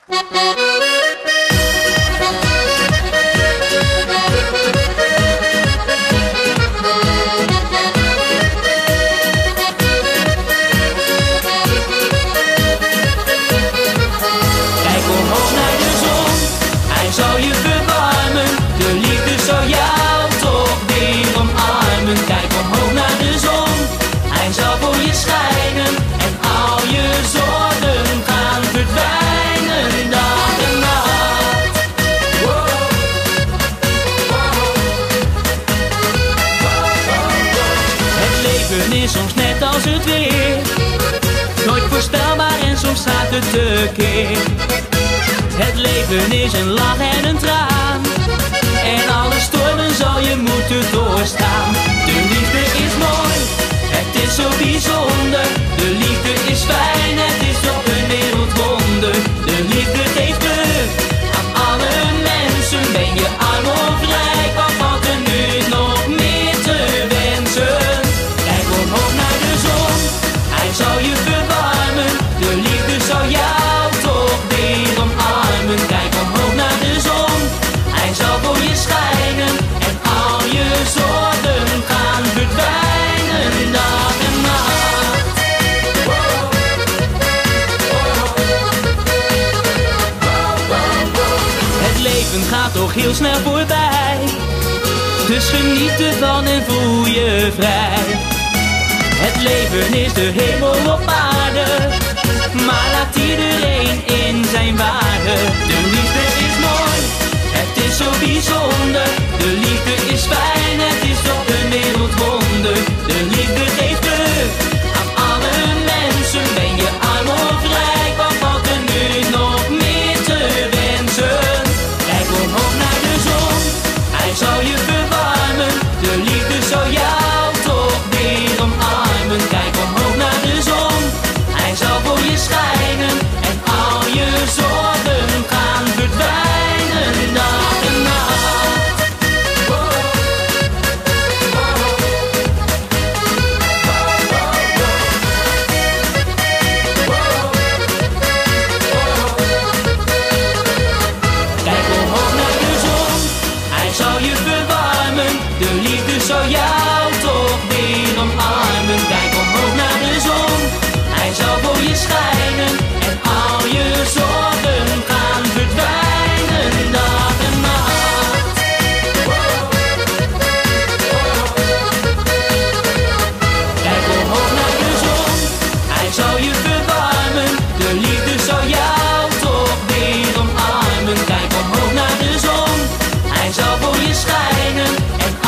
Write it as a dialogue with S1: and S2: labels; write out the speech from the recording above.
S1: Is soms net als het weer, nooit voorspelbaar en soms gaat het tekeer. Het leven is een lach en een traan, en alle stormen zal je moeten doorstaan. De liefde is mooi, het is zo bijzonder. De liefde is fijn, het is toch een wereldwonder. De liefde geeft kleur aan alle mensen. Ben je arm of rijk, wat valt er nu nog meer te wensen? Zou je verwarmen, de liefde zou jou toch weer omarmen. Kijk omhoog naar de zon, hij zal voor je schijnen en al je zorgen gaan verdwijnen, dag en nacht. Het leven gaat toch heel snel voorbij, dus geniet ervan en voel je vrij. Het leven is de hemel op aarde, maar laat iedereen in zijn waarde. De liefde is mooi, het is zo bijzonder. De liefde is fijn, het is toch een wereldwonder. De liefde geeft kleur aan alle mensen. Ben je arm of rijk, wat valt er nu nog meer te wensen? Kijk omhoog naar de zon, hij zal je verwarmen. De liefde zou jou toch weer omarmen. Kijk omhoog naar de zon, hij zal voor je schijnen en al je zorgen gaan verdwijnen, dag en nacht. Kijk omhoog naar de zon, hij zal je verwarmen. De liefde zou jou toch weer omarmen. Kijk omhoog naar de zon, hij zal voor je schijnen en al je zorgen gaan verdwijnen, dag en nacht. Kijk omhoog naar de zon, hij zal je verwarmen. De liefde zou jou toch weer omarmen. Kijk omhoog naar de zon, hij zal voor je schijnen en